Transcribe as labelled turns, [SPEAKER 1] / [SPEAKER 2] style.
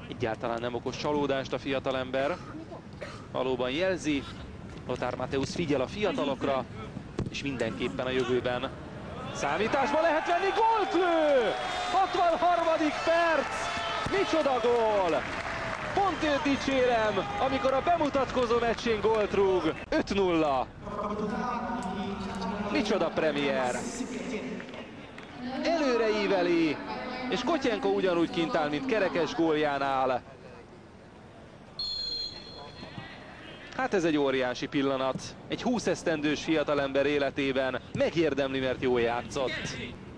[SPEAKER 1] Egyáltalán nem okos csalódást a fiatalember. Valóban jelzi, Lothar Matthäus figyel a fiatalokra, és mindenképpen a jövőben számításba lehet venni. Gólt lő! 63. perc! Micsoda gól! Pont őt dicsérem, amikor a bemutatkozó meccsén gólt rúg. 5-0. Micsoda premier! Előre íveli, és Kotyenko ugyanúgy kint áll, mint kerekes góljánál. Hát ez egy óriási pillanat. Egy 20 esztendős fiatalember életében megérdemli, mert jól játszott.